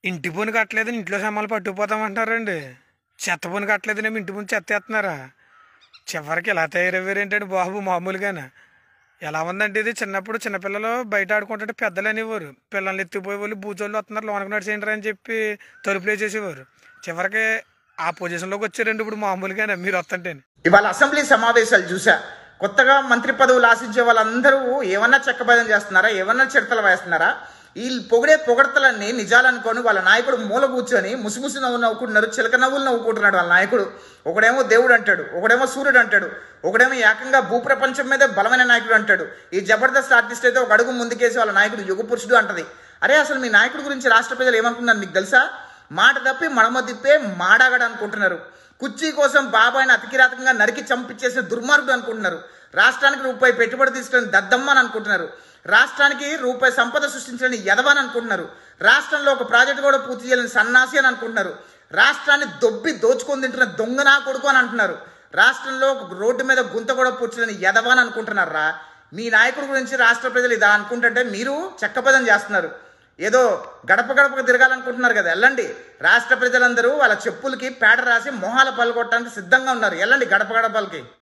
ఇంటి పన్ను కట్టలేదని ఇంట్లో సమాలు పట్టుకుపోతామంటున్నారండి. చెత్త పన్ను కట్టలేదనేమో ఇంటి ముందు చెత్త ఎత్తున్నారా? చివరికి ఇలా తయారయ్యారేంటండి బాబు మామూలుగానే. ఎలా ఉందంటే ఇది చిన్నప్పుడు చిన్నపిల్లలు బయట ఆడుకుంటుంటే పెద్దలు అనేవారు. పిల్లల్ని ఎత్తిపోయే వాళ్ళు బూచోళ్ళు వస్తున్నారు లోనకి నడిచేయండి అని చెప్పి తలుపులు వేసేసేవారు. చివరికి ఆ పొజిషన్లోకి వచ్చారండి ఇప్పుడు మామూలుగానే మీరు వస్తుంటేనే. ఇవాళ అసెంబ్లీ సమావేశాలు చూసా. కొత్తగా మంత్రి పదవులు ఆశించే వాళ్ళందరూ ఏమన్నా చెక్కబదం చేస్తున్నారా, ఏమన్నా చిడతలు వేస్తున్నారా? ఈ పొగడతలన్నీ నిజాలనుకొని వాళ్ళ నాయకుడు మూల కూర్చొని ముసిముసి నవ్వుకుంటున్నారు, చిలక నవ్వులు నవ్వుకుంటున్నాడు వాళ్ళ నాయకుడు. ఒకడేమో దేవుడు అంటాడు, ఒకడేమో సూర్యుడు అంటాడు, ఒకడేమో ఏకంగా భూప్రపంచం మీద బలమైన నాయకుడు అంటాడు. ఈ జబర్దస్త్ ఆర్టిస్ట్ అయితే ఒక అడుగు ముందుకేసి వాళ్ళ నాయకుడు యుగ పురుషుడు అంటది. అరే అసలు మీ నాయకుడి గురించి రాష్ట్ర ప్రజలు ఏమనుకున్నారు మీకు తెలుసా? మాట తప్పి మడమ తిప్పే మాడాగడ అనుకుంటున్నారు. కుర్చీ కోసం బాబాయిని అతికిరాతకంగా నరికి చంపించేసిన దుర్మార్గుడు అనుకుంటున్నారు. రాష్ట్రానికి రూపాయి పెట్టుబడి తీసుకుని దద్దమ్మ అని అనుకుంటున్నారు. రాష్ట్రానికి రూపాయి సంపద సృష్టించని యదవని అనుకుంటున్నారు. రాష్ట్రంలో ఒక ప్రాజెక్టు కూడా పూర్తి చేయాలని సన్నాసి అని అనుకుంటున్నారు. రాష్ట్రాన్ని దోచుకొని తింటున్న దొంగనా కొడుకు అని అంటున్నారు. రాష్ట్రంలో ఒక రోడ్డు మీద గుంత కూడా పూడ్చలేని యదవని అనుకుంటున్నారా? మీ నాయకుడి గురించి రాష్ట్ర ప్రజలు ఇదా అనుకుంటుంటే మీరు చెక్కపదం చేస్తున్నారు. ఏదో గడప గడపకు తిరగాలనుకుంటున్నారు కదా, వెళ్ళండి. రాష్ట్ర ప్రజలందరూ వాళ్ళ చెప్పులకి పేడ రాసి మొహాల పలుకొట్టడానికి సిద్ధంగా ఉన్నారు. వెళ్ళండి గడప గడపలకి.